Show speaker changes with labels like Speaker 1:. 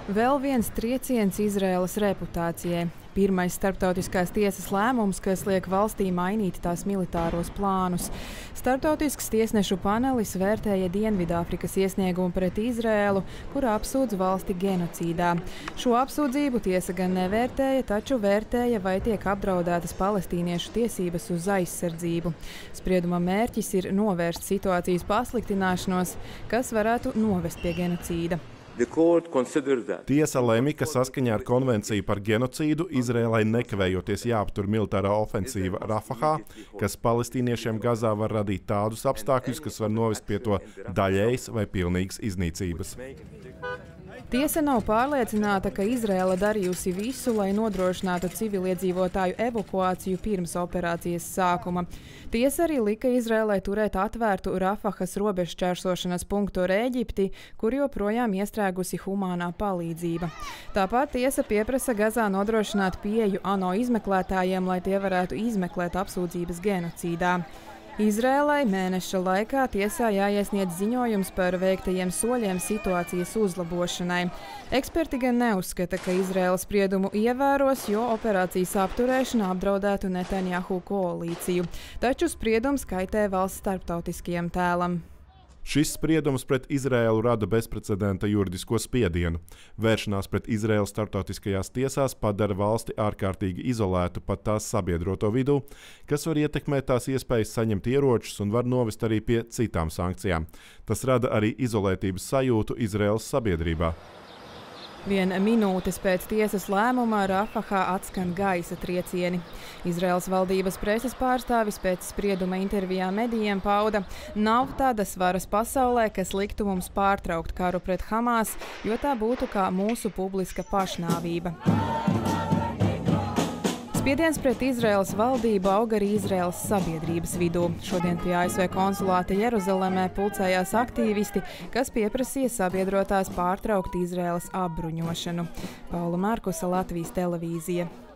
Speaker 1: Vēl viens trieciens Izraēlas reputācijai. Pirmais starptautiskās tiesas lēmums, kas liek valstī mainīt tās militāros plānus. Starptautisks tiesnešu panelis vērtēja Dienvidāfrikas iesniegumu pret Izraēlu, kura apsūdz valsti genocīdā. Šo apsūdzību tiesa gan nevērtēja, taču vērtēja, vai tiek apdraudētas palestīniešu tiesības uz aizsardzību. Sprieduma mērķis ir novērst situācijas pasliktināšanos, kas varētu novest pie genocīda.
Speaker 2: Tiesa lemj, ka saskaņā ar konvenciju par genocīdu Izrēlai nekavējoties jāaptur militārā ofensīva Rafahā, kas palestīniešiem Gazā var radīt tādus apstākļus, kas var novest pie to daļējas vai pilnīgas iznīcības.
Speaker 1: Tiesa nav pārliecināta, ka Izraēla darījusi visu, lai nodrošinātu civiliedzīvotāju evakuāciju pirms operācijas sākuma. Tiesa arī lika Izraēlai turēt atvērtu Rafahas robežšķērsošanas punktu ar Ēģipti, kur joprojām iestrēgusi humānā palīdzība. Tāpat tiesa pieprasa Gazā nodrošināt pieeju ANO izmeklētājiem, lai tie varētu izmeklēt apsūdzības genocīdā. Izrēlai mēneša laikā tiesā jāiesniedz ziņojums par veiktajiem soļiem situācijas uzlabošanai. Eksperti gan neuzskata, ka Izrēlas spriedumu ievēros, jo operācijas apturēšana apdraudētu Netanjahu koalīciju. Taču spriedums kaitē valsts starptautiskajam tēlam.
Speaker 2: Šis spriedums pret Izraēlu rada bezprecedenta juridisko spiedienu. Vēršanās pret Izraēlu starptautiskajās tiesās padara valsti ārkārtīgi izolētu pat tās sabiedroto vidū, kas var ietekmēt tās iespējas saņemt ieročus un var novest arī pie citām sankcijām. Tas rada arī izolētības sajūtu Izraēlas sabiedrībā.
Speaker 1: Viena minūtes pēc tiesas lēmuma Rafahā atskan gaisa triecieni. Izraēlas valdības preses pārstāvis pēc sprieduma intervijā medijiem pauda: nav tādas varas pasaulē, kas liktu mums pārtraukt karu pret Hamas, jo tā būtu kā mūsu publiska pašnāvība. Spiediens pret Izraēlas valdību auga arī Izraēlas sabiedrības vidū. Šodien pie ASV konsulāta Jeruzalemē pulcējās aktīvisti, kas pieprasīja sabiedrotās pārtraukt Izraēlas apbruņošanu. Paula Markusa, Latvijas televīzija.